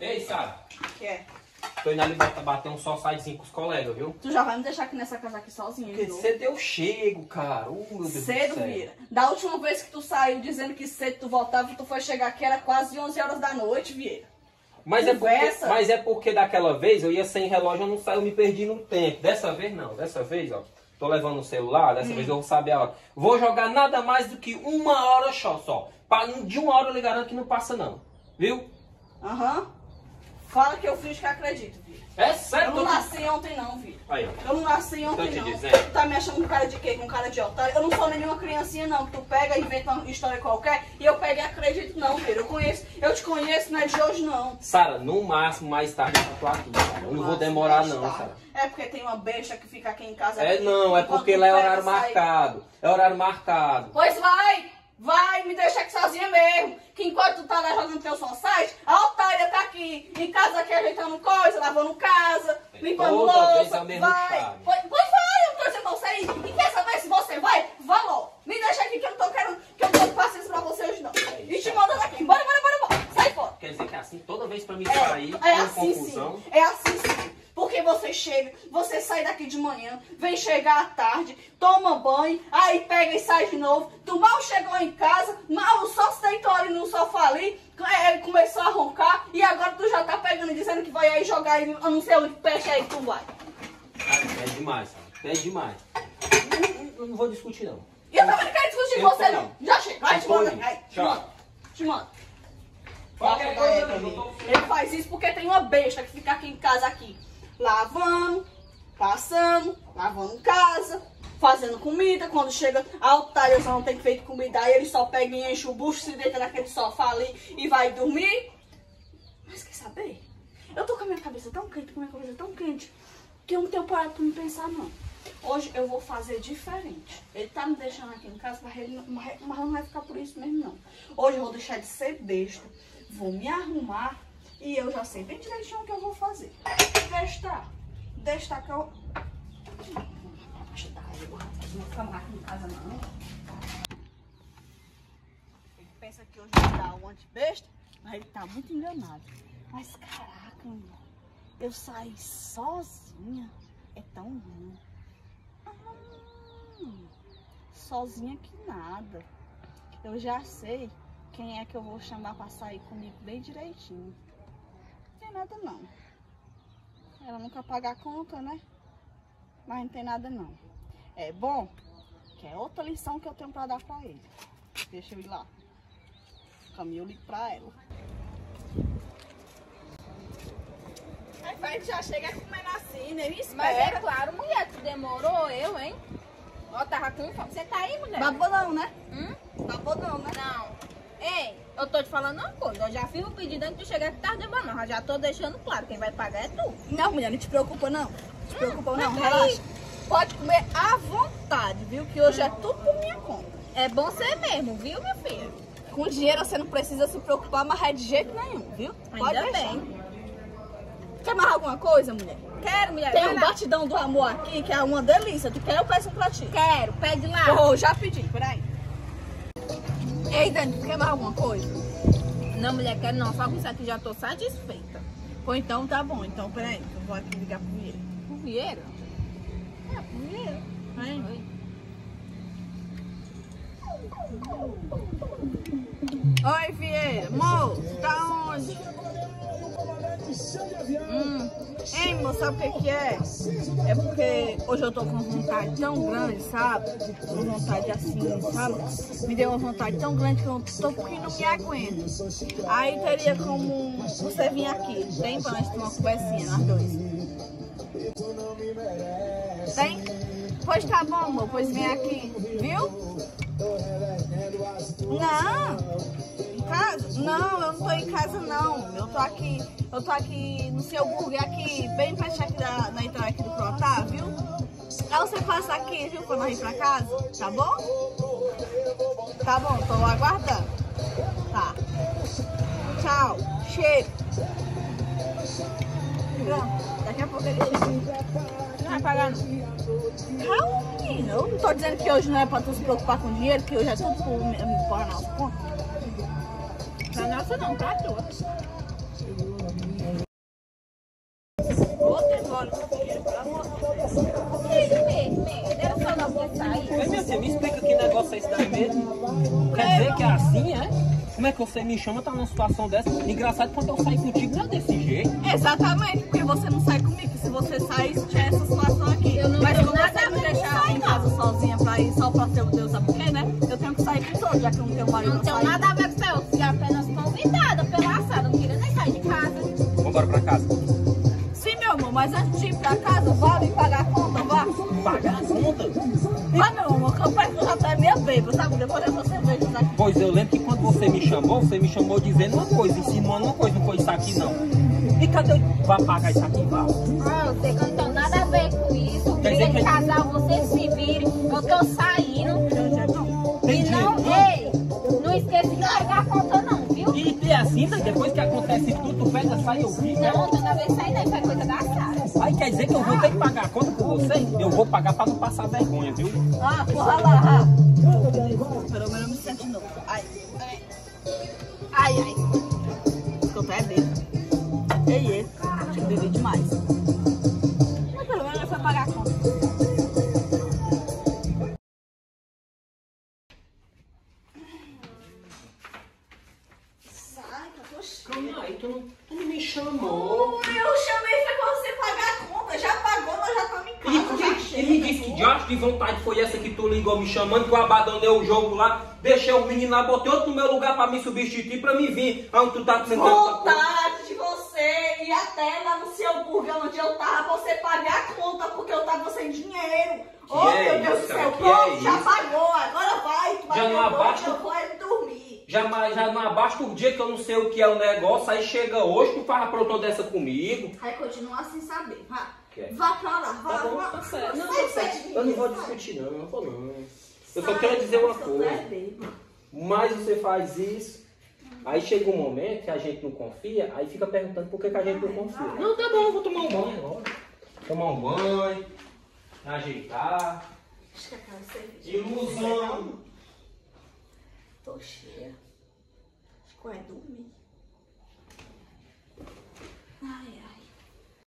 Ei, Sara. O que é? Tô indo ali bater um sociezinho com os colegas, viu? Tu já vai me deixar aqui nessa casa aqui sozinha, Porque viu? cedo eu chego, cara. Meu Deus do Cedo, céu. Vieira. Da última vez que tu saiu dizendo que cedo tu voltava, tu foi chegar aqui, era quase 11 horas da noite, Vieira. Mas é porque daquela vez eu ia sem relógio, eu me perdi no tempo. Dessa vez não. Dessa vez, ó. Tô levando o celular, dessa vez eu vou saber a hora. Vou jogar nada mais do que 1 hora só. De 1 hora eu lhe garanto que não passa não. Viu? Aham. Fala que eu fiz que acredito, Vieira. É sério? Eu não nasci ontem não, Vieira. Aí, ó. Eu não nasci ontem Tô te não. dizendo. Tu tá me achando com cara de quê? Com cara de otário? Eu não sou nenhuma criancinha não, que tu pega e inventa uma história qualquer e eu pego e acredito não, Vieira. Eu te conheço, não é de hoje não. Sara, no máximo mais tarde eu tô aqui, cara. Eu não vou demorar não, Sara. É porque tem uma besta que fica aqui em casa. É não, é porque lá é horário marcado. É horário marcado. Pois vai, me deixa aqui sozinha mesmo. Que enquanto tu tá lá jogando teu site, a otária tá aqui, em casa aqui ajeitando coisa, lavando casa, limpando Toda louça. vez é o mesmo vai. charme. Pois vai, eu tô dizendo você aí. E quer saber se você vai? Vá logo. Me deixa aqui que eu não tô querendo, que eu não tô paciência pra você hoje não. E te manda daqui. Bora. Sai fora. Quer dizer que é assim toda vez pra mim sair, É com assim confusão. sim, é assim sim. Porque você chega, você sai daqui de manhã, vem chegar à tarde, toma banho, aí pega e sai de novo. Tu mal chegou em casa, mal só se deitou ali no sofá ali, ele começou a roncar e agora tu já tá pegando e dizendo que vai aí jogar aí, eu não sei onde, peixe aí tu vai. É demais, Sara. É demais. Eu não vou discutir não. E eu também não quero discutir com você não. Já chega, vai, te manda. Te manda. Qualquer coisa, não. Ele faz isso porque tem uma besta que fica aqui em casa aqui, lavando, passando, lavando casa, fazendo comida. Quando chega a otária, só não tem feito comida, aí ele só pega e enche o bucho, se deita naquele sofá ali e vai dormir. Mas quer saber? Eu tô com a minha cabeça tão quente, que eu não tenho parado pra me pensar não. Hoje eu vou fazer diferente. Ele tá me deixando aqui em casa, mas não vai ficar por isso mesmo não. Hoje eu vou deixar de ser besta, vou me arrumar e eu já sei bem direitinho o que eu vou fazer. Deixa que eu... Não vou ficar mais aqui em casa não. Ele pensa que hoje vai dar um antibesta, mas ele tá muito enganado. Mas caraca, mulher, eu saí sozinha. É tão ruim. Sozinha que nada. Eu já sei quem é que eu vou chamar pra sair comigo bem direitinho. Não tem nada não. Ela nunca paga a conta, né? Mas não tem nada não. É bom que é outra lição que eu tenho pra dar pra ele. Deixa eu ir lá. No caminho eu ligo pra ela. Aí a gente já chega comendo assim, nem espera. Mas é claro, mulher, tu demorou, eu, hein? Ó, tava com fome. Você tá aí, mulher? Babodão, né? Babodão, né? Não. Ei, eu tô te falando uma coisa. Eu já fiz o pedido antes de chegar que tava demorando. Eu já tô deixando claro. Quem vai pagar é tu. Não, mulher, não te preocupa não. Não te preocupa não, mas relaxa. Pode comer à vontade, viu? Que hoje é tudo por minha conta. É bom ser mesmo, viu, minha filha? Com dinheiro você não precisa se preocupar, mas é de jeito nenhum, viu? Pode Ainda deixar. bem. Quer mais alguma coisa, mulher? Quero, mulher. Tem vai um lá. batidão do amor aqui que é uma delícia. Tu quer? Eu peço um pra ti. Quero, pede lá. Oh, já pedi, peraí. Ei, Dani, tu quer mais alguma coisa? Não, mulher, quero não. Só com isso aqui já tô satisfeita. Pô, então tá bom. Então, peraí, eu vou aqui ligar pro Vieira. Pro Vieira? É, pro Vieira. Vem. Oi, Vieira. Moço, tá onde? Ei, moço, sabe o que é? É porque hoje eu tô com uma vontade tão grande, sabe? Uma vontade assim, sabe? Me deu uma vontade tão grande que eu tô porque não me aguento. Aí teria como você vir aqui, tem? Pra nós ter uma conversinha, nós dois. Tem? Pois tá bom, amor, pois vem aqui, viu? Não, eu não tô em casa não. Eu tô aqui no seu burger aqui, bem perto aqui na entrada aqui do Protá, viu? Aí você passa aqui, viu, pra nós ir pra casa, tá bom? Tá bom, tô aguardando. Tá. Tchau. Cheiro. Pronto, daqui a pouco ele chega. Não vai pagar não. Calma, menina. Eu não tô dizendo que hoje não é pra tu se preocupar com dinheiro, que hoje é tudo por nossa conta. Pra nossa não, pra tua. Você me explica que negócio é esse daí mesmo? Quer dizer que é assim, é? Como é que você me chama, tá numa situação dessa? Engraçado, quando eu saio contigo não é desse jeito. Exatamente, porque você não sai comigo. Se você saísse, tinha essa situação aqui. Eu não Mas tenho como nada você a me ver com deixar sair, em casa sozinha pra ir só pra ser o Deus, sabe por quê, né? Eu tenho que sair com todos, já que eu não tenho marido Não pra tenho sair. nada a ver com isso. Eu fui apenas convidada pela assada. Não queria nem sair de casa. Vambora pra casa. Sim, meu amor, mas antes de ir pra casa, vá me pagar a conta, vá. Pagar a conta? Vá, meu amor, que eu peço até minha bêbada, sabe? Depois dessa cerveja daqui. Pois eu lembro que quando você me chamou dizendo uma coisa, insinuando uma coisa, não foi isso aqui não. E cadê eu vá pagar isso aqui, vá? Ah, eu sei que eu não tenho nada a ver com isso. Quer dizer Briga de que- casal, vocês se virem. Eu tô saindo. Tem E não, dinheiro? ei, não esqueça de pagar a conta não, viu? E é assim, daí depois que acontece tudo, tu pega, sai eu vi. Não, toda vez sair daí foi coisa da Sara. Aí quer dizer que eu vou ter que pagar a conta por você? Eu vou pagar pra não passar vergonha, viu? Ah, porra lá, ah. Pelo menos eu me sinto de novo. Ai, ai. Ai, ai. Tô até bêbada. Ei, acho que eu bebi demais. Mas pelo menos foi pagar a conta. Sai, que eu tô cheia. Calma aí, tu não me chamou. Eu chamei foi pra você pagar a conta. Já pagou, nós já estamos em casa. Já E chega, me disse que diacho de vontade foi essa que tu ligou me chamando, que eu abandonei o jogo lá, deixei o menino lá, botei outro no meu lugar pra me substituir, pra me vir. Onde tu tá sentando? Vontade de você ir até lá no seu burger onde eu tava pra você pagar a conta, porque eu tava sem dinheiro. Oh, meu Deus do céu, pronto, já pagou, agora vai, tu vai Já não ver abaixa- que eu vou é dormir. Já não abasta o dia que eu não sei o que é o negócio, aí chega hoje, tu faz a prontão dessa comigo. Aí continua sem saber, vá. Que? Vá pra lá, vá, Tá bom, vá. tá certo. Não, Sai tá certo. perto de Eu mim, não vou sai. discutir não, eu vou não. Eu só quero dizer uma coisa. Mas você faz isso, aí chega um momento que a gente não confia, aí fica perguntando por que a gente não confia. Não, tá bom, eu vou tomar um banho agora. Tomar um banho, ajeitar. Acho que aquela cerveja. Ilusão. Tô cheia. Acho que vai dormir. Ai, ai.